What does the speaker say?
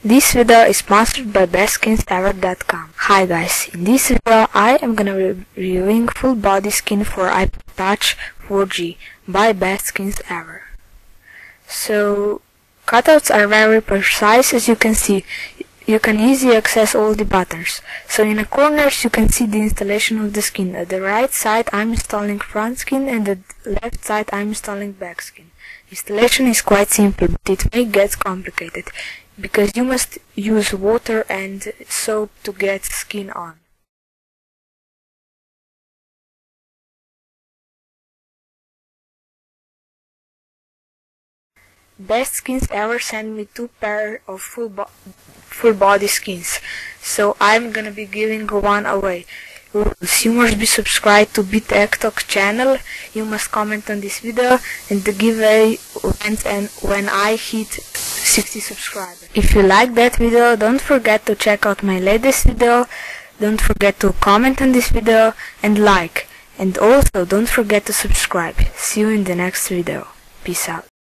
This video is sponsored by bestskins.ever.com. Hi guys, in this video I am gonna be reviewing full body skin for iPod Touch 4G by Best Skins Ever. So, cutouts are very precise. As you can see. You can easily access all the buttons. So in the corners you can see the installation of the skin. At the right side I'm installing front skin and at the left side I'm installing back skin. Installation is quite simple, but it may get complicated because you must use water and soap to get skin on. Best Skins Ever sent me 2 pairs of full body skins, so I'm gonna be giving one away. You must be subscribed to BitEcTalk channel, you must comment on this video, and the giveaway ends when I hit 60 subscribers. If you like that video, don't forget to check out my latest video, don't forget to comment on this video and like, and also don't forget to subscribe. See you in the next video. Peace out.